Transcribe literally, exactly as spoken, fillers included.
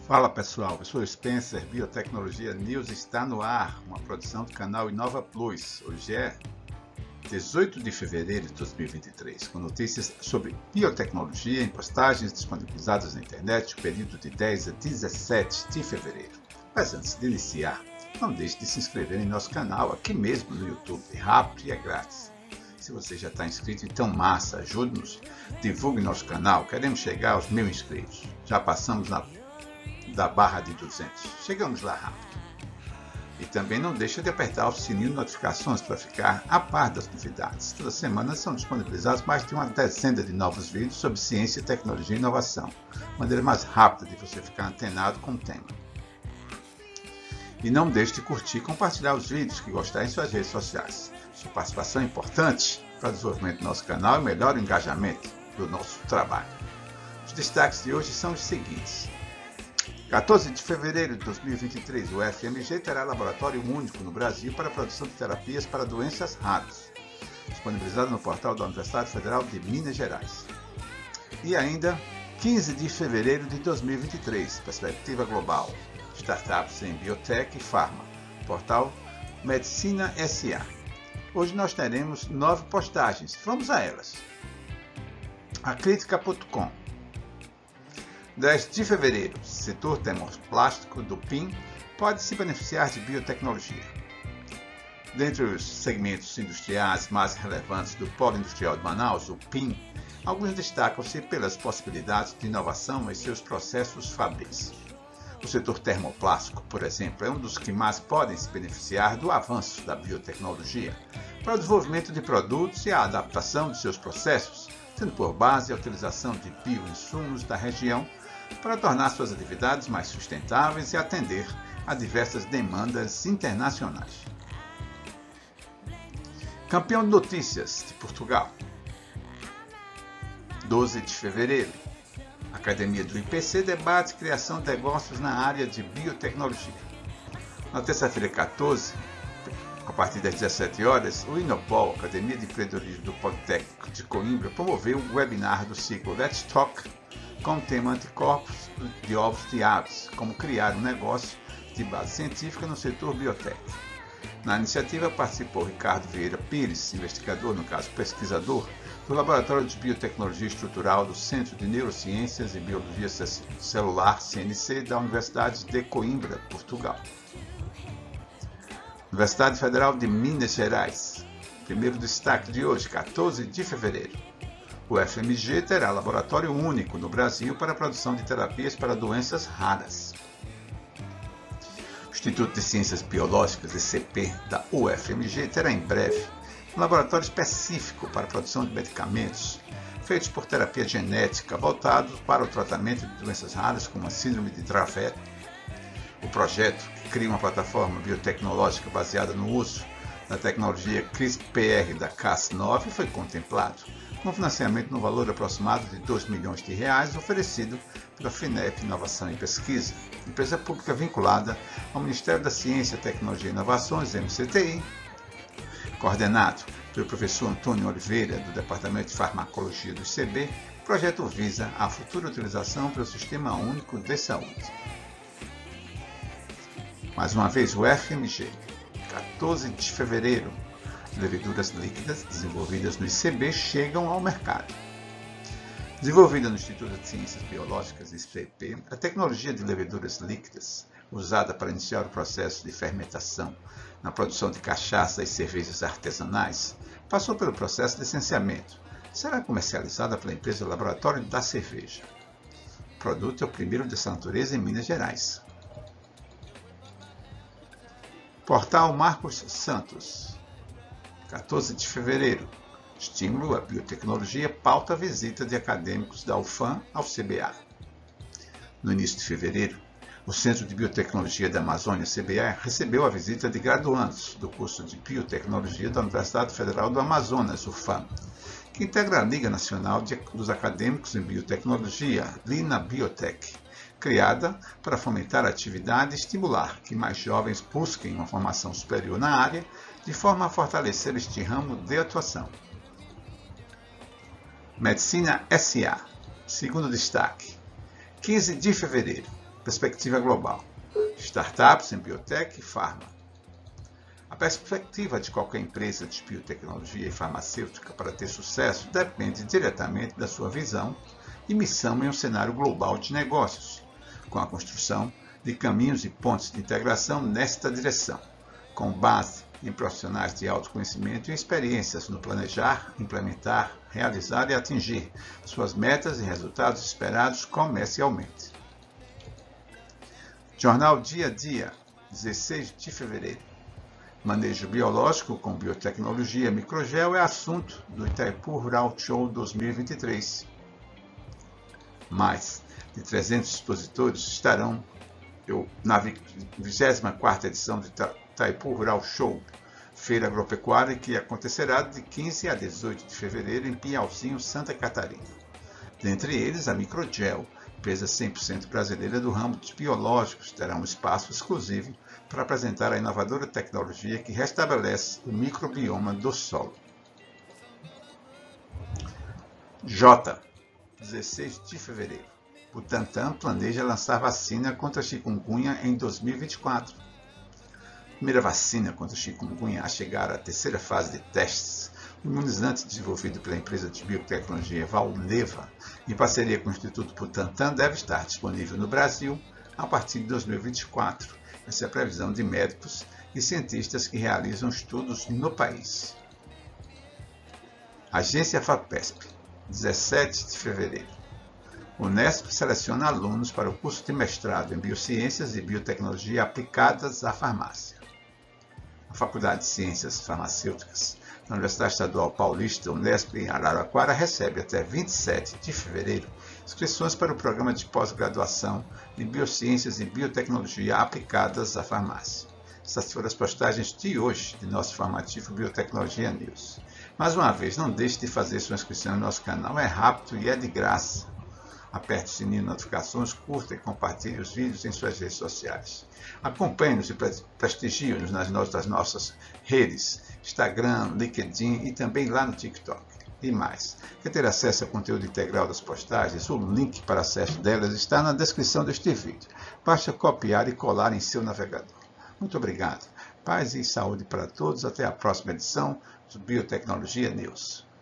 Fala pessoal, eu sou Spencer, Biotecnologia News está no ar, uma produção do canal Inova Plus. Hoje é dezoito de fevereiro de dois mil e vinte e três, com notícias sobre biotecnologia em postagens disponibilizadas na internet no período de dez a dezessete de fevereiro. Mas antes de iniciar, não deixe de se inscrever em nosso canal aqui mesmo no YouTube, é rápido e é grátis. Se você já está inscrito, então massa, ajude-nos, divulgue nosso canal, queremos chegar aos mil inscritos. Já passamos na da barra de duzentos. Chegamos lá rápido. E também não deixa de apertar o sininho de notificações para ficar a par das novidades. Toda semana são disponibilizados mais de uma dezena de novos vídeos sobre ciência, tecnologia e inovação. Maneira mais rápida de você ficar antenado com o tema. E não deixe de curtir e compartilhar os vídeos que gostar em suas redes sociais. Sua participação é importante para o desenvolvimento do nosso canal e melhora o engajamento do nosso trabalho. Os destaques de hoje são os seguintes. quatorze de fevereiro de dois mil e vinte e três, o U F M G terá laboratório único no Brasil para a produção de terapias para doenças raras, disponibilizado no portal da Universidade Federal de Minas Gerais. E ainda, quinze de fevereiro de dois mil e vinte e três, Perspectiva Global, Startups em Biotech e Pharma, portal Medicina S A. Hoje nós teremos nove postagens, vamos a elas. Acritica ponto com. dez de fevereiro, setor termoplástico do P I M pode se beneficiar de biotecnologia. Dentre os segmentos industriais mais relevantes do Polo Industrial de Manaus, o P I M, alguns destacam-se pelas possibilidades de inovação em seus processos fabris. O setor termoplástico, por exemplo, é um dos que mais podem se beneficiar do avanço da biotecnologia para o desenvolvimento de produtos e a adaptação de seus processos, tendo por base a utilização de bioinsumos da região para tornar suas atividades mais sustentáveis e atender a diversas demandas internacionais. Campeão de Notícias de Portugal. doze de fevereiro. A Academia do I P C debate criação de negócios na área de biotecnologia. Na terça-feira quatorze, a partir das dezessete horas, o Inopol, Academia de Empreendedorismo do Politécnico de Coimbra, promoveu um webinar do ciclo Let's Talk com o tema anticorpos de ovos de aves, como criar um negócio de base científica no setor biotech. Na iniciativa participou Ricardo Vieira Pires, investigador, no caso pesquisador, do Laboratório de Biotecnologia Estrutural do Centro de Neurociências e Biologia Celular, C N C, da Universidade de Coimbra, Portugal. Universidade Federal de Minas Gerais. Primeiro destaque de hoje, quatorze de fevereiro. O U F M G terá laboratório único no Brasil para a produção de terapias para doenças raras. O Instituto de Ciências Biológicas, I C P, da U F M G, terá em breve um laboratório específico para a produção de medicamentos feitos por terapia genética voltados para o tratamento de doenças raras como a síndrome de Dravet. O projeto, que cria uma plataforma biotecnológica baseada no uso da tecnologia CRISPR R da Cas nove, foi contemplado com um financiamento no valor aproximado de dois milhões de reais oferecido pela FINEP Inovação e Pesquisa, empresa pública vinculada ao Ministério da Ciência, Tecnologia e Inovações, M C T I, coordenado pelo professor Antônio Oliveira, do Departamento de Farmacologia do I C B. O projeto visa a futura utilização pelo Sistema Único de Saúde. Mais uma vez, o U F M G, quatorze de fevereiro, leveduras líquidas desenvolvidas no I C B chegam ao mercado. Desenvolvida no Instituto de Ciências Biológicas, I C B, a tecnologia de leveduras líquidas, usada para iniciar o processo de fermentação na produção de cachaça e cervejas artesanais, passou pelo processo de licenciamento. Será comercializada pela empresa Laboratório da Cerveja. O produto é o primeiro dessa natureza em Minas Gerais. Portal Marcos Santos. quatorze de fevereiro. Estímulo à biotecnologia pauta a visita de acadêmicos da U F A M ao C B A. No início de fevereiro, o Centro de Biotecnologia da Amazônia, C B A, recebeu a visita de graduandos do curso de Biotecnologia da Universidade Federal do Amazonas, U F A M, que integra a Liga Nacional de, dos Acadêmicos em Biotecnologia, Lina Biotech, criada para fomentar a atividade e estimular que mais jovens busquem uma formação superior na área, de forma a fortalecer este ramo de atuação. Medicina S A. Segundo destaque. quinze de fevereiro. perspectiva global. Startups em biotech e farma. A perspectiva de qualquer empresa de biotecnologia e farmacêutica para ter sucesso depende diretamente da sua visão e missão em um cenário global de negócios, com a construção de caminhos e pontos de integração nesta direção, com base em profissionais de autoconhecimento e experiências no planejar, implementar, realizar e atingir suas metas e resultados esperados comercialmente. Jornal Dia a Dia, dezesseis de fevereiro. Manejo biológico com biotecnologia microgel é assunto do Itaipu Rural Show dois mil e vinte e três. Mais de trezentos expositores estarão na vigésima quarta edição do Itaipu Rural Show, feira agropecuária que acontecerá de quinze a dezoito de fevereiro em Piauzinho, Santa Catarina. Dentre eles, a Microgel, empresa cem por cento brasileira do ramo dos biológicos, terá um espaço exclusivo para apresentar a inovadora tecnologia que restabelece o microbioma do solo. J. dezesseis de fevereiro. Butantan planeja lançar vacina contra a chikungunya em dois mil e vinte e quatro. A primeira vacina contra a chikungunya a chegar à terceira fase de testes, o imunizante desenvolvido pela empresa de biotecnologia Valneva, em parceria com o Instituto Butantan, deve estar disponível no Brasil a partir de dois mil e vinte e quatro. Essa é a previsão de médicos e cientistas que realizam estudos no país. Agência FAPESP, dezessete de fevereiro. O Unesp seleciona alunos para o curso de mestrado em Biociências e Biotecnologia aplicadas à farmácia. A Faculdade de Ciências Farmacêuticas da Universidade Estadual Paulista, Unesp, em Araraquara, recebe até vinte e sete de fevereiro inscrições para o programa de pós-graduação em Biociências e Biotecnologia aplicadas à farmácia. Essas foram as postagens de hoje de nosso informativo Biotecnologia News. Mais uma vez, não deixe de fazer sua inscrição no nosso canal, é rápido e é de graça. Aperte o sininho de notificações, curta e compartilhe os vídeos em suas redes sociais. Acompanhe-nos e prestigie-nos nas nossas, nossas redes, Instagram, LinkedIn e também lá no TikTok. E mais, quer ter acesso ao conteúdo integral das postagens? O link para acesso delas está na descrição deste vídeo. Basta copiar e colar em seu navegador. Muito obrigado. Paz e saúde para todos. Até a próxima edição do Biotecnologia News.